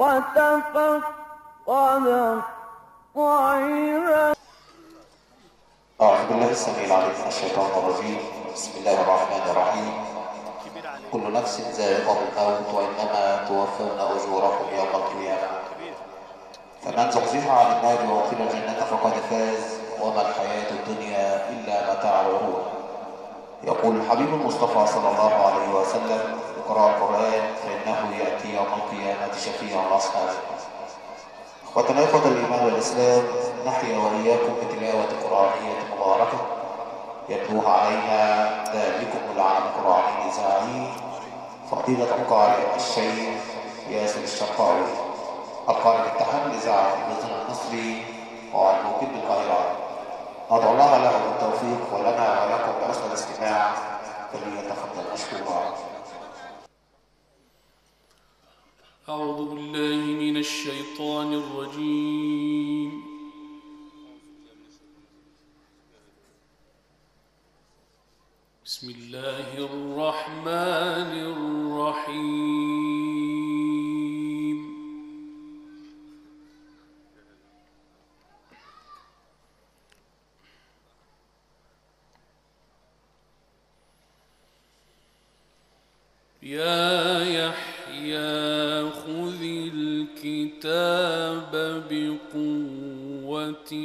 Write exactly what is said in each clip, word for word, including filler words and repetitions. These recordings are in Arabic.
وتفقد الطير. أعوذ بالله السميع العليم من الشيطان الرجيم. بسم الله الرحمن الرحيم. كل نفس ذائقة الموت وإنما توفون أجوركم يوم القيامة، فمن زحزح عن النار وأدخل الجنة فقد فاز، وما الحياة الدنيا إلا متاع الغرور. يقول الحبيب المصطفى صلى الله عليه وسلم: اقرأ القرآن فإنه يأتي يوم القيامة شفيعا لأصحابه. إخوتنا إخوة الإيمان والإسلام، نحيا وإياكم بتلاوة قرآنية مباركة يتلوها علينا ذلكم العالم القرآني الإذاعي فضيلة القارئ الشيخ ياسر الشرقاوي، القارئ الاتحاد الإذاعي في الوطن المصري والموجود بالقاهرة. ندعو الله له بالتوفيق ولنا ولكم بحسن الاستماع، فليتفضل مشكورا. أعوذ بالله من الشيطان الرجيم. بسم الله الرحمن الرحيم. يا يحيى خذ الكتاب بقوة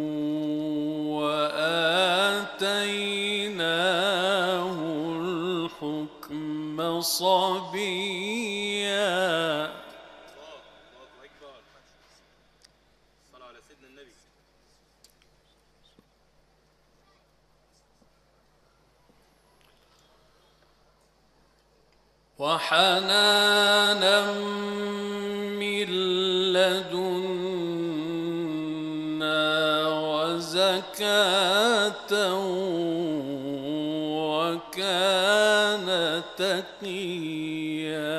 وآتيناه الحكم صبيا. وحنانا من لدنا وزكاة وكان تقيا.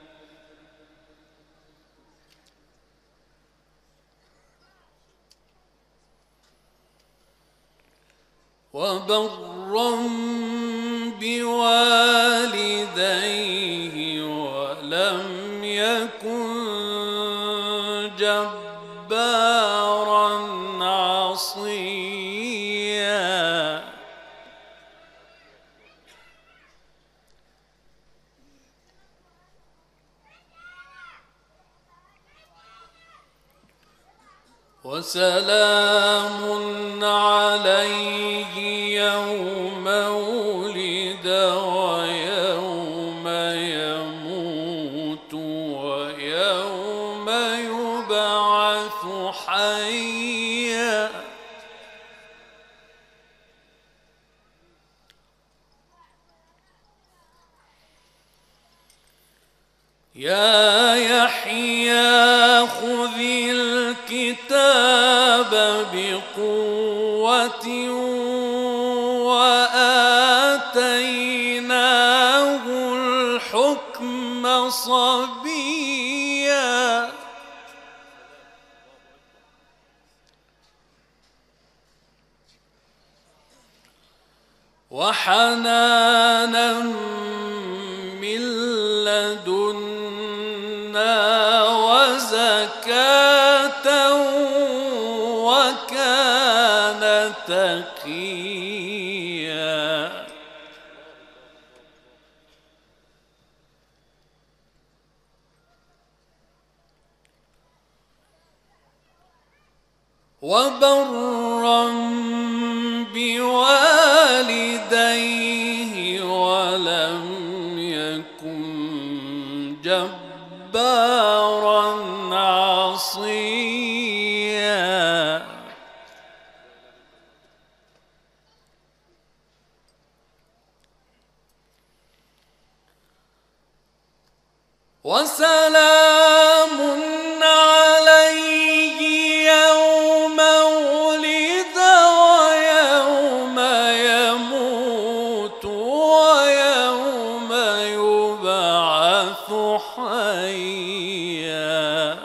وبرا بوالديه ولم يكن جبارا عصيا. وسلام عليه يوم ولد ويوم يموت ويوم يبعث حيا. يا يحيى خذ الكتاب بقوة وآتيناه الحكم صبيا. وحنانا من لدنا وزكاة وكان تقيا. وبرا بوالديه ولم يكن جبارا عصيا. وسلام عليه يوم ولد ويوم يموت ويوم يبعث حيا.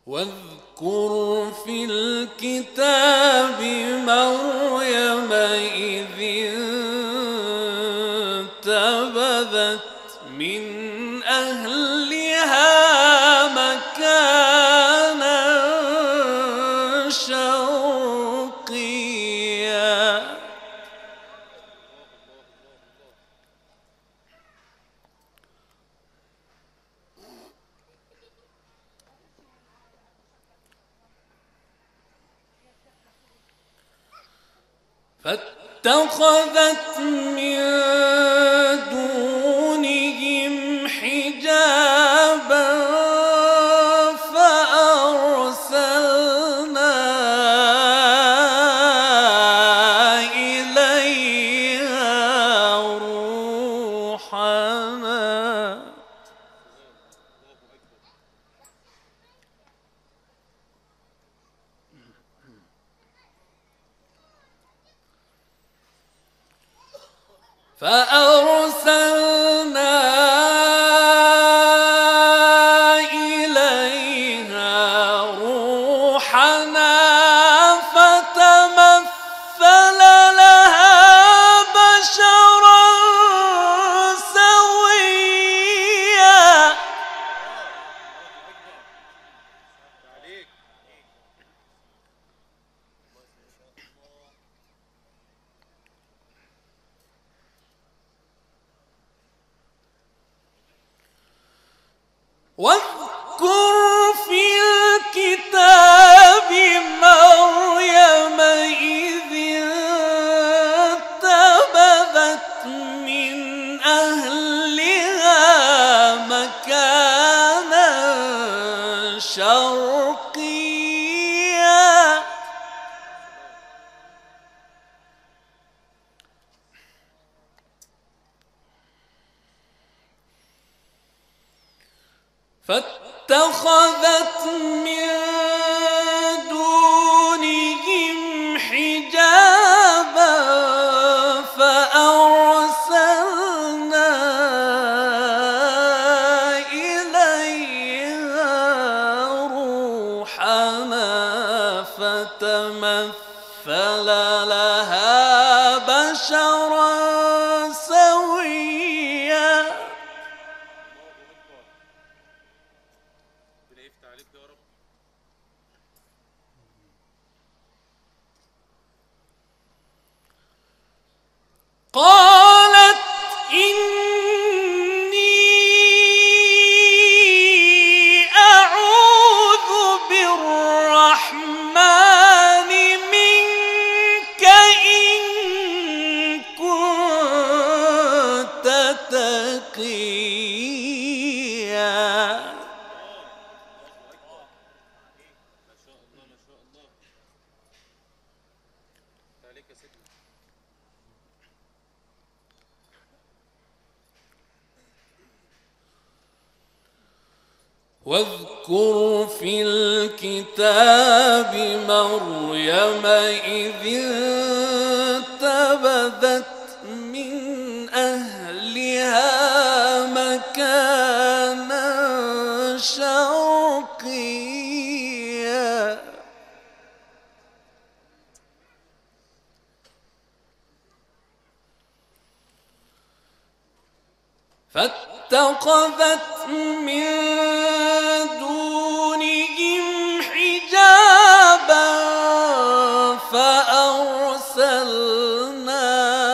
واذكر في الكتاب مريم إذ انتبذت من أهلها مكانا شرقيا فاتخذت من دونهم حجابا فأرسلنا إليها روحنا فأرسلنا إليها روحنا فتمثل لها بشرا سويا واذكر في الكتاب مريم إذ انتبذت من أهلها مكانا شرقيا فاتخذت من دونهم حجابا فأرسلنا إليها روحنا فتمثل لها بشرا سويا قالت إني أعوذ بالرحمن منك إن كنت تقيا واذكر في الكتاب مريم إذ انتبذت من أهلها مكانا شرقيا فاتخذت من دونهم حجابا فأرسلنا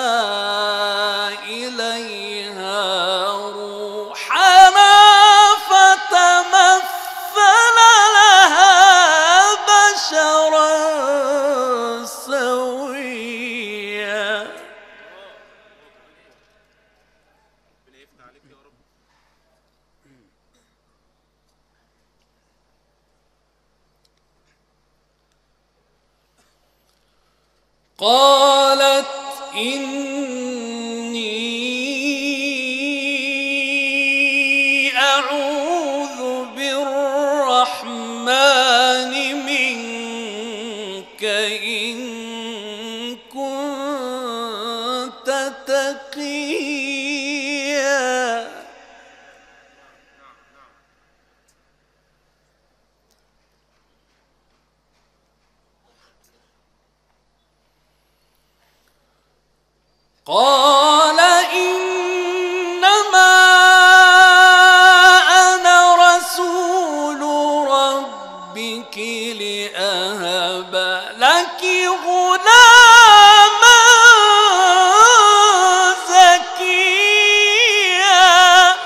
إليها روحنا فتمثل لها بشرا سويا قالت إني أعوذ بالرحمن منك إن كنت تقيا قال إنما أنا رسول ربك لأهب لك غلاما زكيا.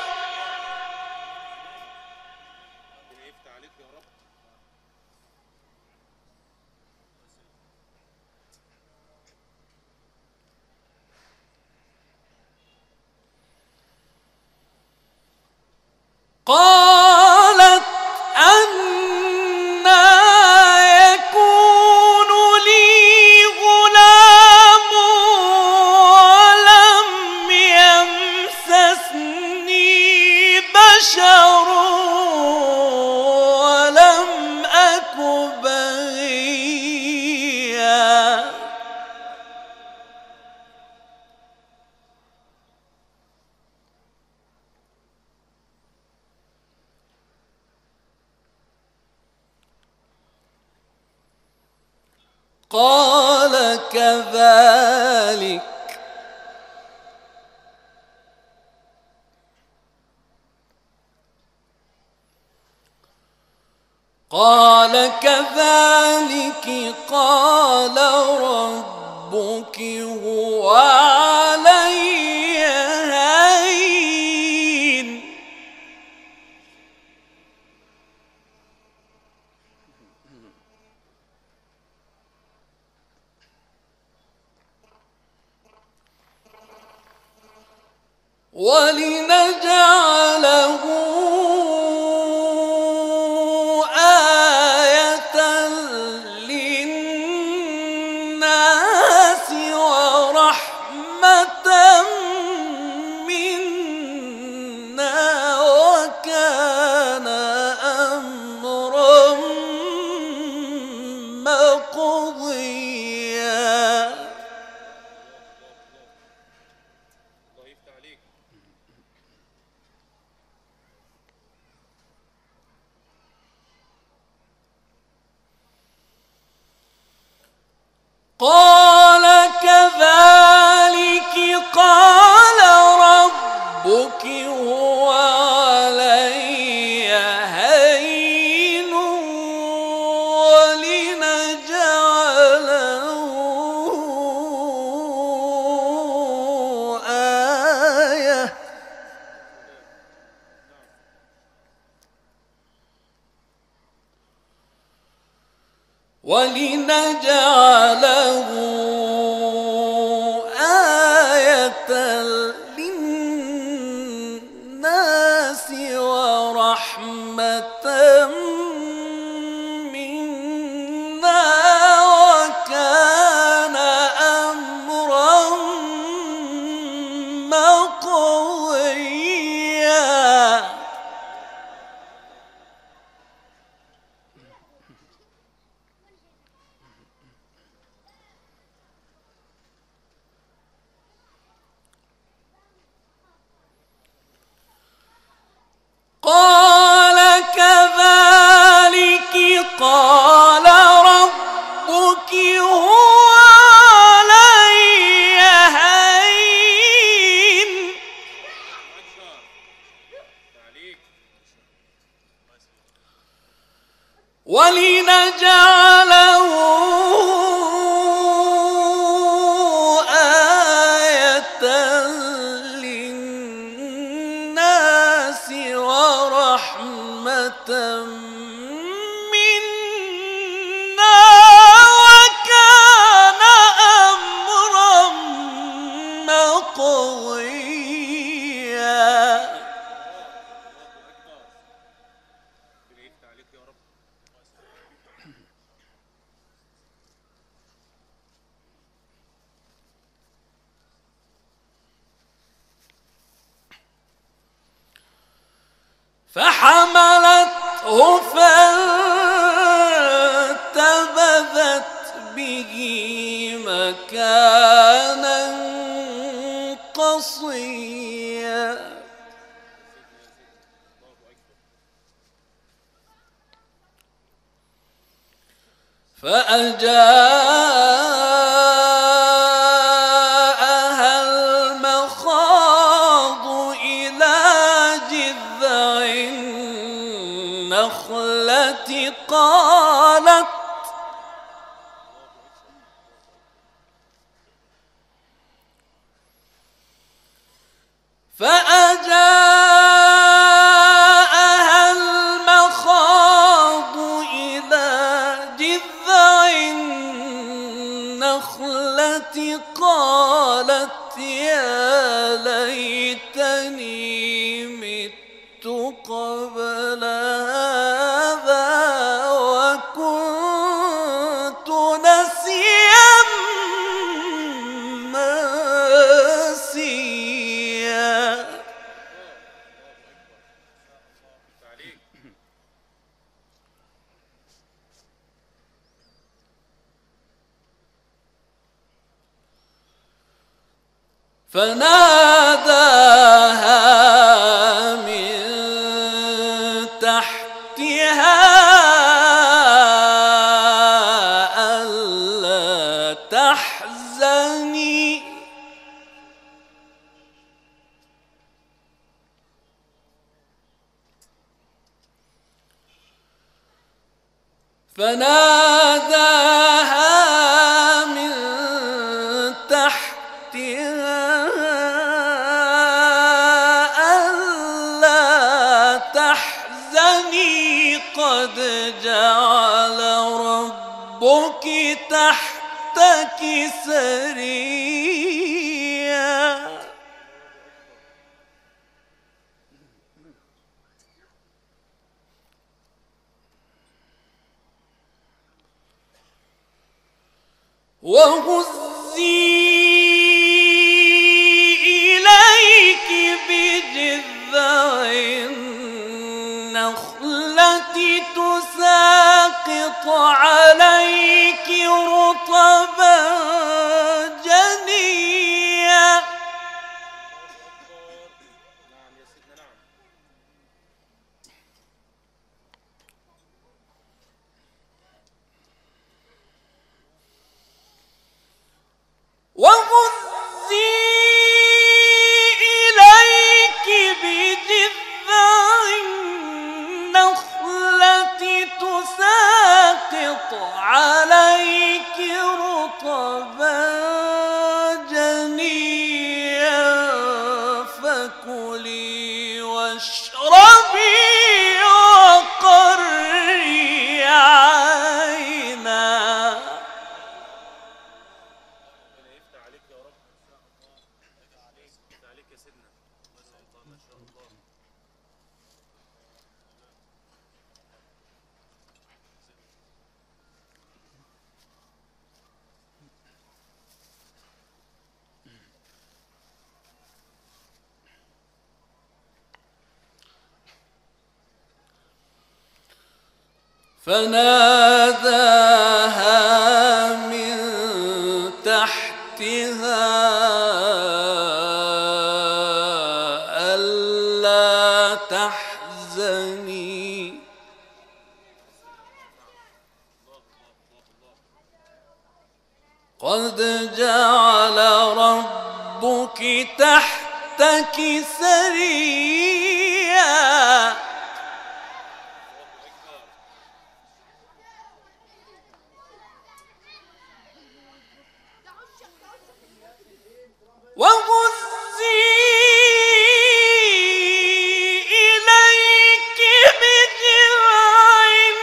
قالت أنى يكون لي غلام ولم يمسسني بشر ولم أك بغيا. قال كذلك قال كذلك قال ربك هو علي هين. ولنجعله آية للناس ورحمة منا وكان أمرا مقضيا. قال كذلك قال ربك هو علي هين ولنجعله آية ولنجعله آية للناس ورحمة منا وكان أمرا مقضيا. قال كذلك قال ربك هو علي هين ولنجعله آية للناس ورحمة منا وكان أمرا مقضيا. فحملته فانتبذت به مكانا قصيا. فأجاءها النخلة قالت فأجاءها المخاض إلى جذع النخلة قالت يا ليتني مت قبل هذا وكنت نسيا منسيا. فناداها من تحتها ألا تحزني فناداها من تحتها ألا تحزني قد جعل ربك تحتك سريا. وهزي إليك بجذع النخلة تساقط عليك رطبا جنيا. وهزي إليك بجذع النخلة تساقط عليك رطبا جنيا فكلي واشربي وقري عينا. فناداها من تحتها ألا تحزني قد جعل ربك تحتك سريا. وهزي إليك بجذع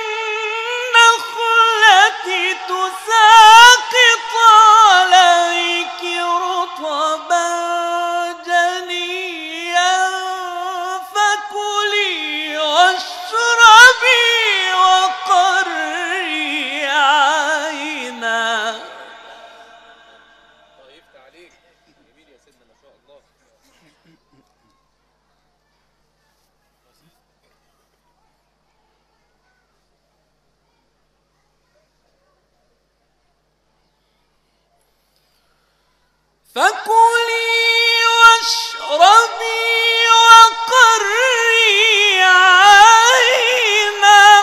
النخلة تساقط عليك رطبا جنيا فكلي واشربي وقري عينا. فكلي واشربي وقري عينا.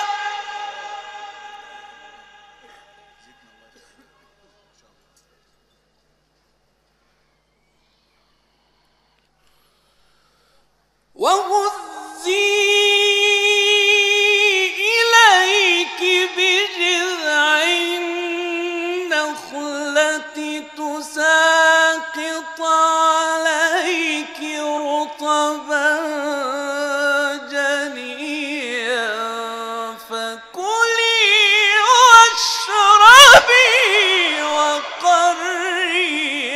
وهزي فكلي واشربي وقري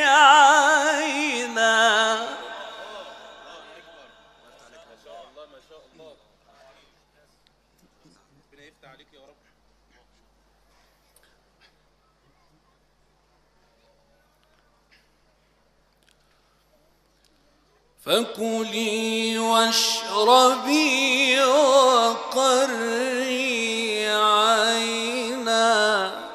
عينا. فكلي واشربي وقري عينا.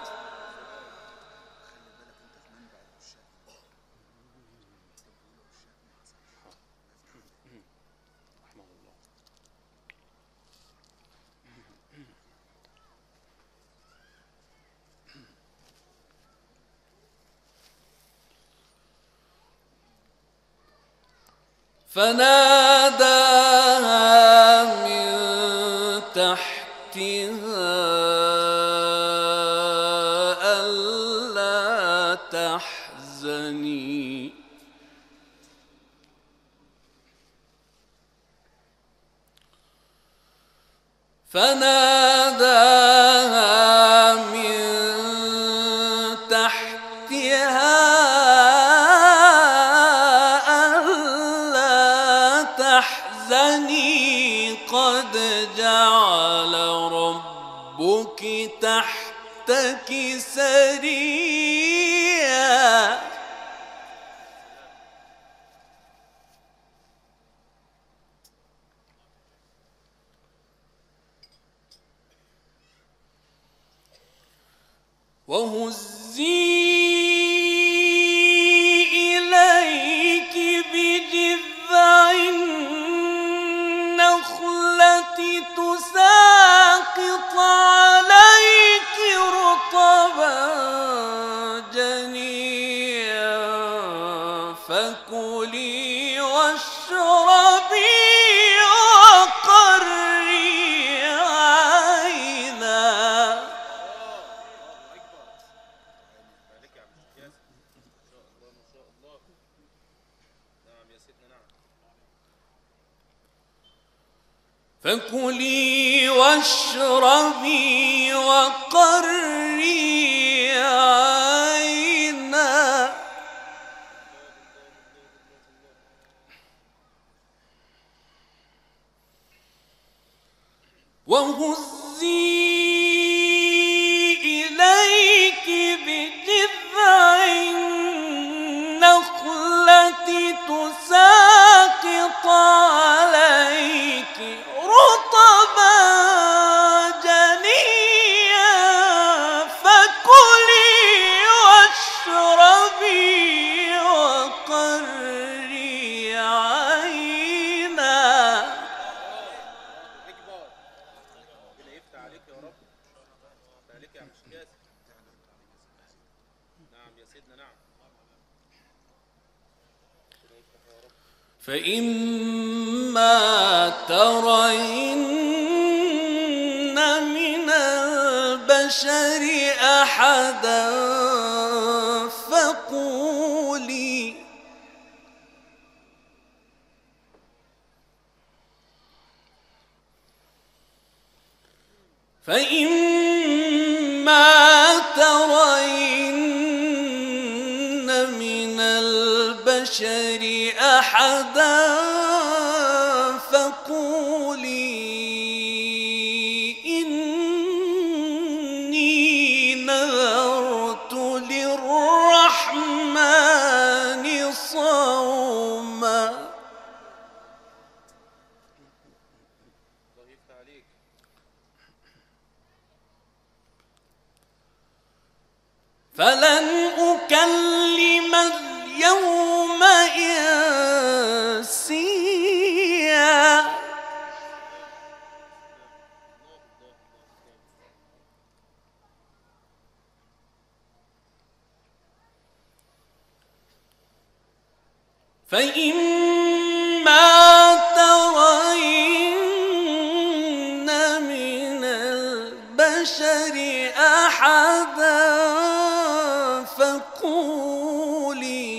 فناداها من تحتها ألا تحزني فناداها من تحتها قد جعل ربك تحتك سريا. وهزي إليك بجذع تساقط عليك رطبا جنيا. فكلي واشربي وقري عينا. فكلي واشربي وقري عينا. وهزي إليك بجذع النخلة تساقط عليك رطبا جنيا. فكلي واشربي وقري عينا. فإما ترين من البشر أحدا فقولي فإما ترين من البشر أحدا فقولي إني نذرت للرحمن صوما. فلن أكلم اليوم إنسيا. فإما ترين من البشر أحدا فقولي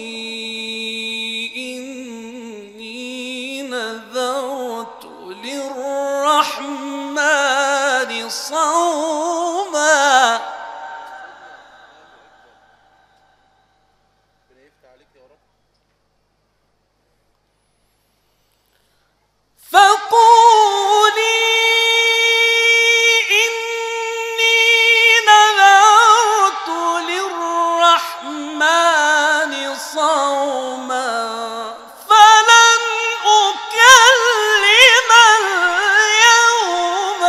إني نذرت للرحمن صوما. قوما فقولي إني نذرت للرحمن صوما فلن أكلم اليوم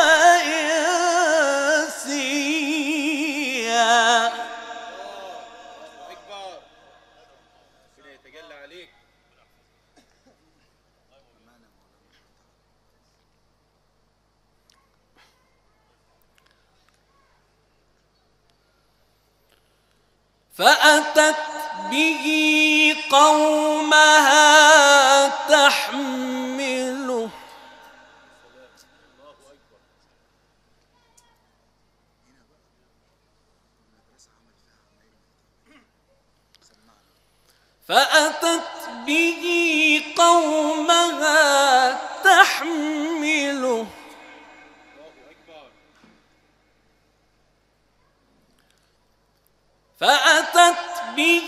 إنسيا. فأتت به قومها تحمله فأتت به قومها تحمله فأتت به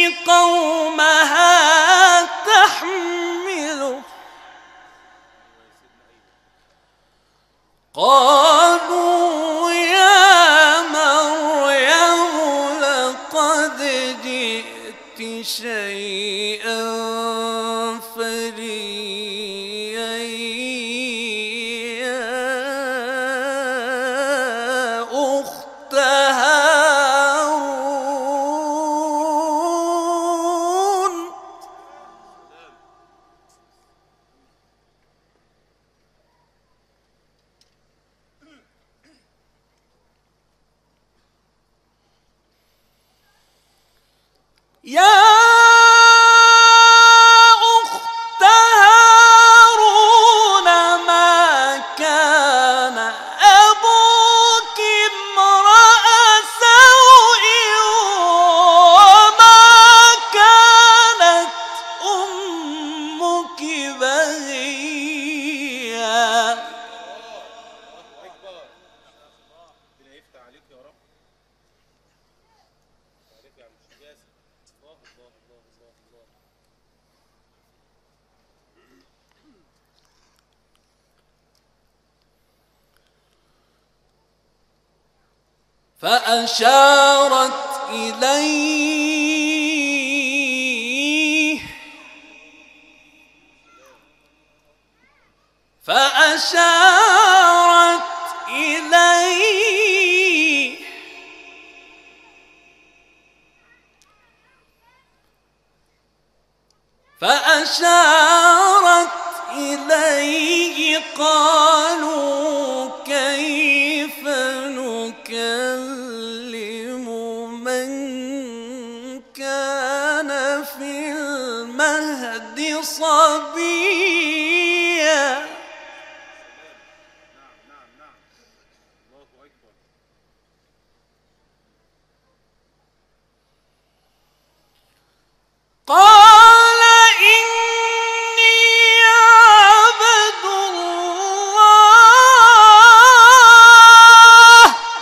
قومها تحمله قالوا يا مريم لقد جئت شيئا فريا يا أخت هارون. يا أخت هارون ما كان أبوك امرأ سوء وما كانت أمك بغيا. فأشارت إليه فأشارت إليه فأشارت إليه قالوا كيف نكلم من كان في المهد صبيا. قال إني عبد الله.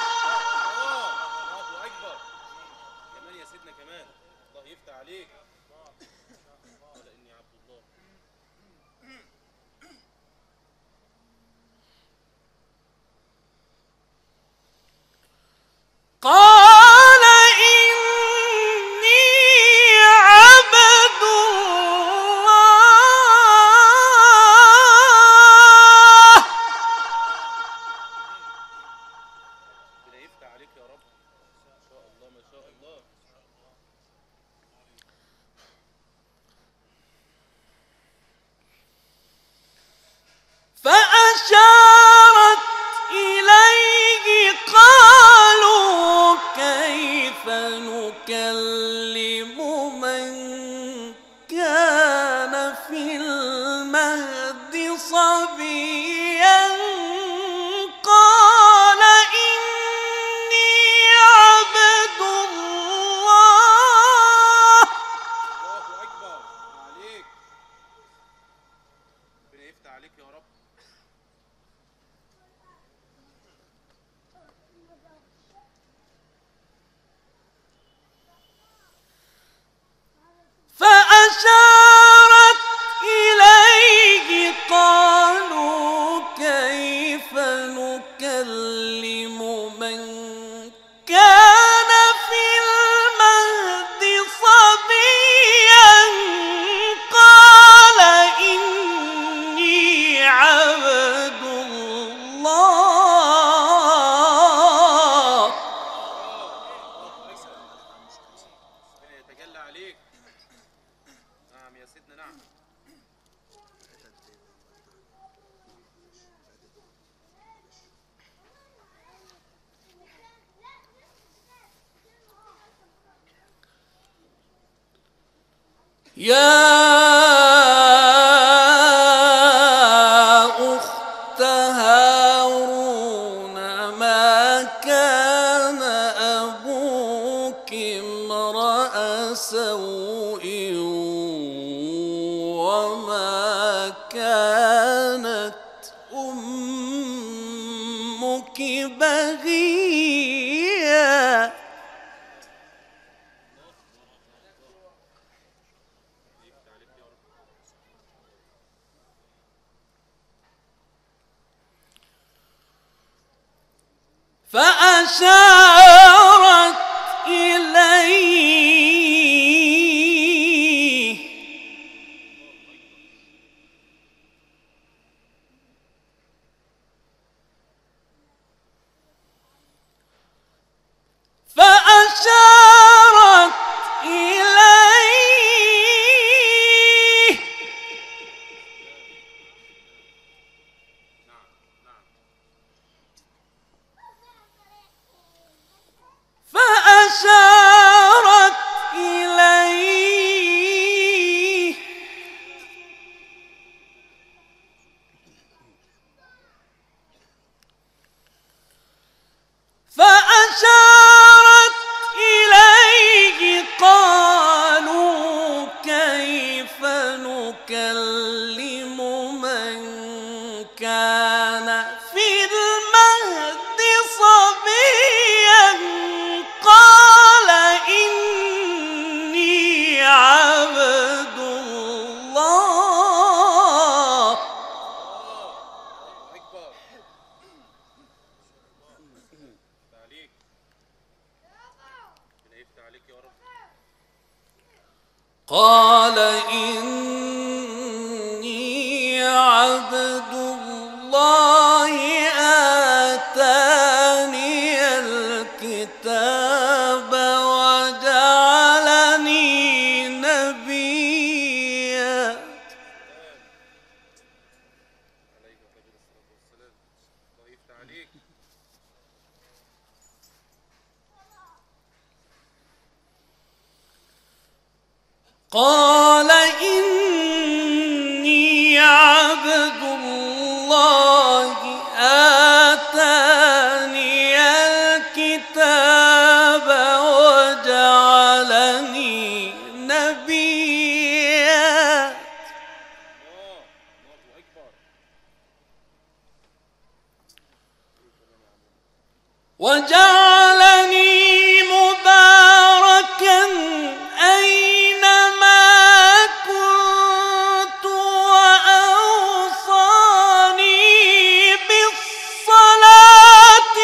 الله أكبر. كمان يا سيدنا كمان. الله يفتح عليك. قال إني عبد الله. قال إني عبد الله. كده يفتح عليك يا رب. ما شاء الله ما شاء الله. فأشارت إليه قالوا كيف نكلم من كان في المهد صبيا قال إني عبد الله يا أخت هارون ما كان أبوك امرأ سوء وما كانت أمك بغيا. فأشارت إليه فأشارت إليه فأشارت إليه فأشارت إليه قالوا كيف نكلم من كان في المهد صبيا قال إني عبد الله. أكبر. عليك. ربنا يفتح عليك يا رب. قال إني عبد الله آتاني الكتاب وجعلني نبيا. عليك الصلاة والسلام. الله يفتح عليك. قال إني عبد الله آتاني الكتاب وجعلني نبيا. الله أكبر. وجعلني مباركا أينما كنت وأوصاني بالصلاة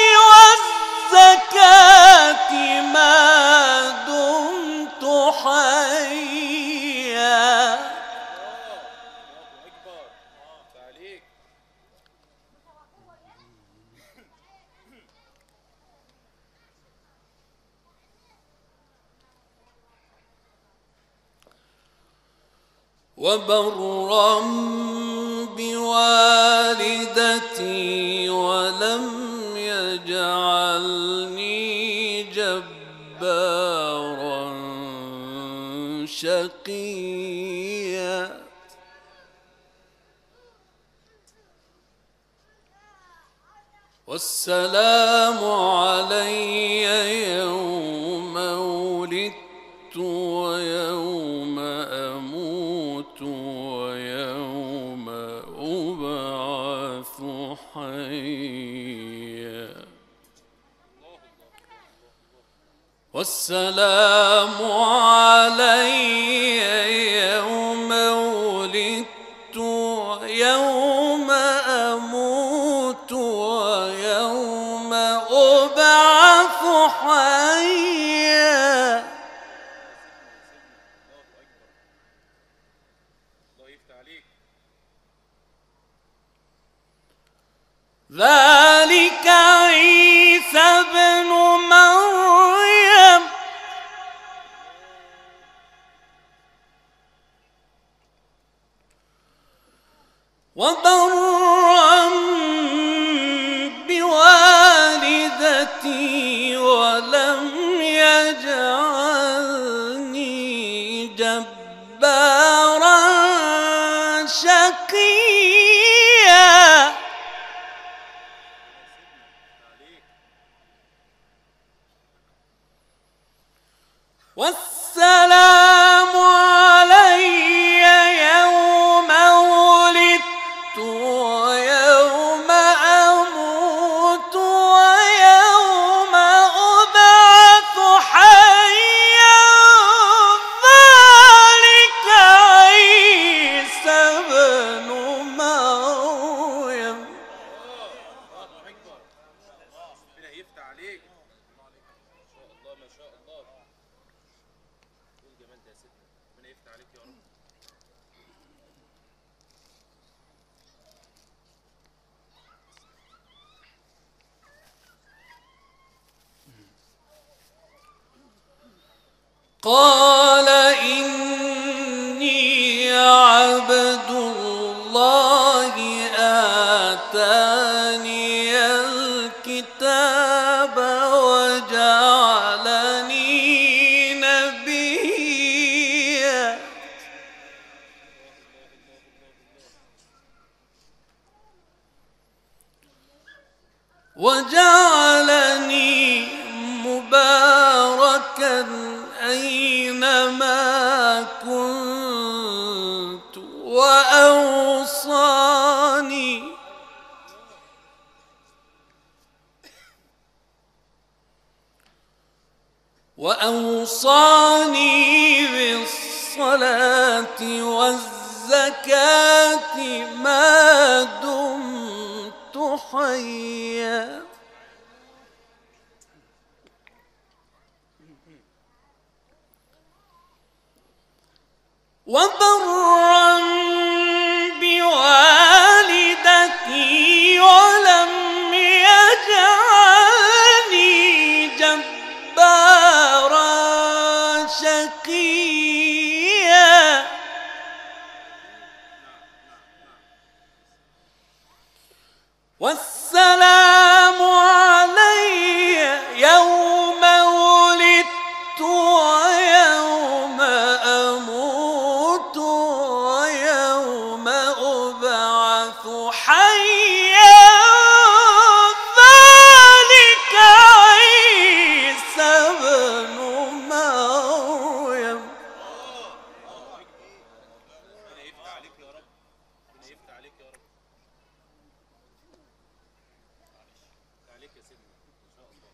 والزكاة ما دمت حيا. الله أكبر. عليك. وبرا بوالدتي ولم يجعلني جبارا شقيا. والسلام علي يوم ولدت ويوم أموت ويوم أبعث حيا. والسلام علي يوم ولدت ويوم أموت ويوم أبعث حيا. الله يفتح عليك. ذلك عيسى ابن مريم وبرا بوالدتي ولم يجعلني جبارا والسلام علي يوم ولدت ويوم أموت ويوم أبعث حيا ذلك عيسى ابن مريم. الله أكبر. ربنا يفتح عليك. ما شاء الله ما شاء الله. ايه الجمال ده يا سيدنا. ربنا يفتح عليك يا رب. قال إني عبد الله آتاني الكتاب وجعلني نبيا وجعلني مباركا أينما كنت وأوصاني وأوصاني بالصلاة والزكاة ما دمت حيا وبرا بوالدتي ولم يجعلني جبارا شقيا والسلام علي يوم ولدت ويوم أموت ويوم أبعث حيا ذلك عيسى ابن مريم. ربنا يفتح عليك يا رب. ربنا يفتح عليك يا رب. يفتح عليك يا سيدنا. ما شاء الله.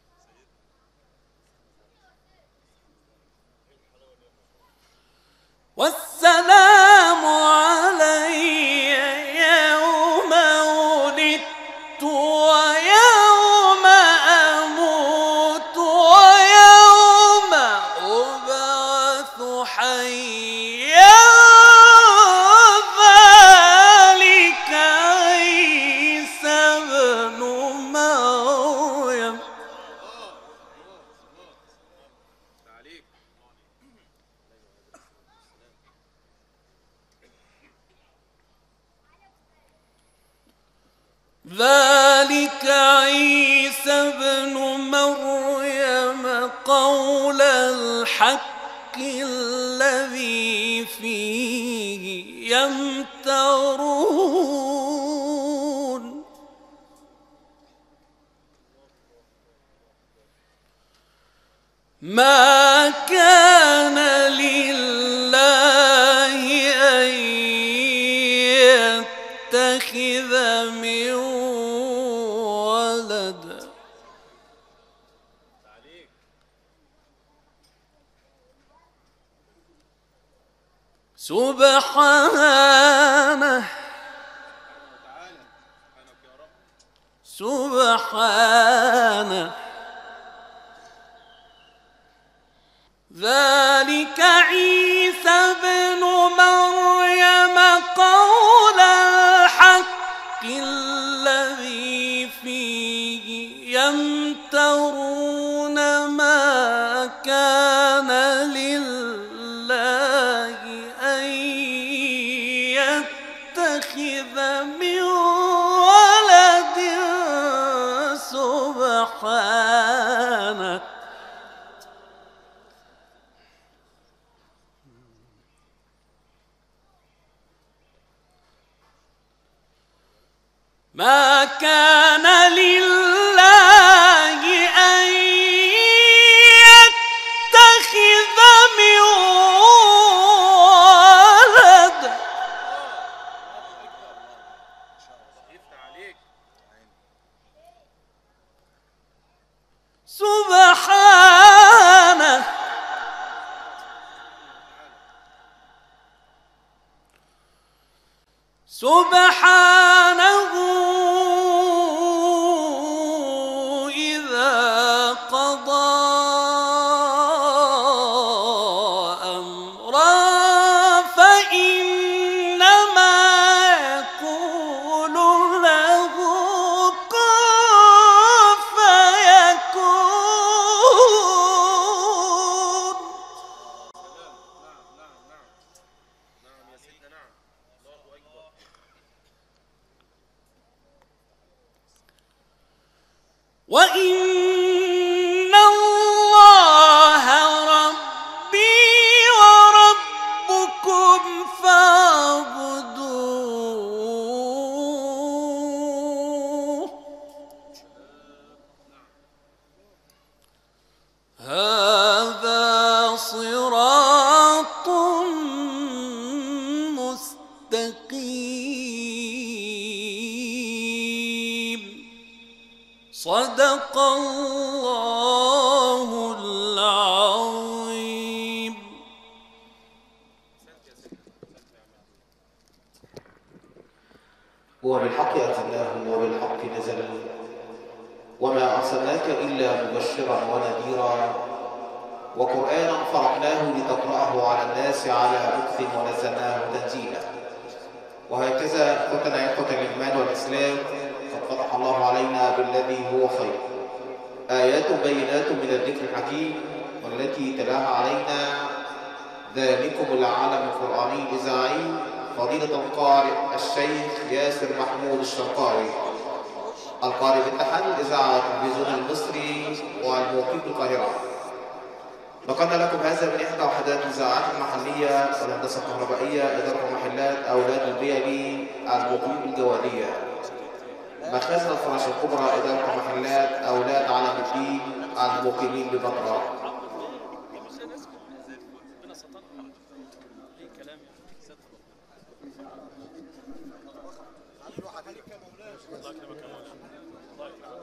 والسلام علي يوم ولدت ويوم أموت ويوم أبعث حيا ذلك عيسى ابن مريم. يفتح عليك. ذلك عيسى ابن مريم قول الحق الذي فيه يمترون ما كان لله أن يتخذ من ولد عليك. سبحانه تعالى. سبحانك يا رب. سبحانه ذلك عيسى ابن مريم قول الحق الذي فيه يمترون ما كان لله أن يتخذ من ولد سبحانه ما كان لله أن يتخذ سبحانه سبحانه إذا قضى أمرا فإنما يقول له كن فيكون. نعم يا سيدنا، نعم. الله أكبر. وإن الله ربي وربكم فاعبدوه هذا صراط مستقيم. صدق الله العظيم. وبالحق أتيناه وبالحق نزل وما أرسلناك إلا مبشرا ونذيرا وقرآنا فرقناه لتقرأه على الناس على مكث ونزلناه تنزيلا. وهكذا إخوتنا إخوة الإيمان والإسلام قد فتح الله علينا بالذي هو خير، آيات بينات من الذكر الحكيم، والتي تلاها علينا ذلكم العالم القرآني الإذاعي فضيلة القارئ الشيخ ياسر محمود الشرقاوي، القارئ باتحاد الإذاعة والتلفزيون المصري والموقيت القاهرة. نقلنا لكم هذا من إحدى وحدات الإذاعات المحلية والهندسة الكهربائية إدارة محلات أولاد البيلي المقيم الجوادية، مخازن الفرش الكبرى إدارة محلات أولاد علم الدين المقيمين ببطرة. الله يكرمك يا مولانا. الله يكرمك يا مولانا.